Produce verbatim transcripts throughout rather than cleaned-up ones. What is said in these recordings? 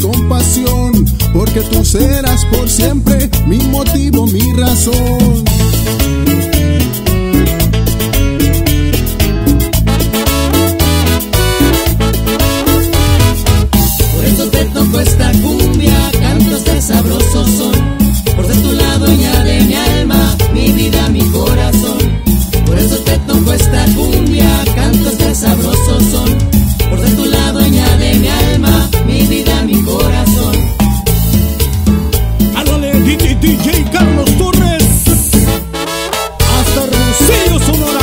con pasión, porque tú serás por siempre mi motivo, mi razón. Por eso te toco esta cumbia, cantos de sabroso son, por ser tu la dueña de mi alma, mi vida, mi corazón. Por eso te toco esta cumbia, cantos de sabroso son, por ser tu la dueña de mi alma, mi vida, mi corazón. Háblale D J Carlos Torres, hasta Hermosillo, Sonora.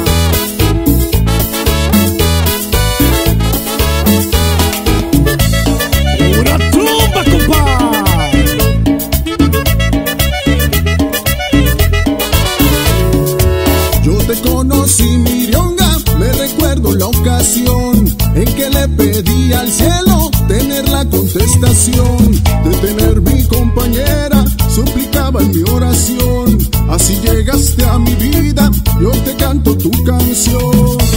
Pura trompa, compa. Yo te conocí, Mirionga, me recuerdo la ocasión en que le pedí al cielo tener la contestación de tener mi compañera, suplicaba en mi oración. Así llegaste a mi vida, yo te canto tu canción.